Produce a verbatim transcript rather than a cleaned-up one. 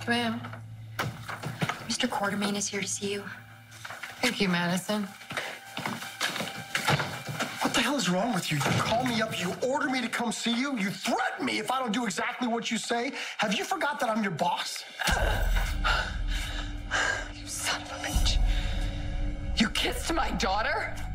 Ma'am. Mister Quartermain is here to see you. Thank you, Madison. What the hell is wrong with you? You call me up, you order me to come see you, you threaten me if I don't do exactly what you say. Have you forgot that I'm your boss? You son of a bitch. You kissed my daughter?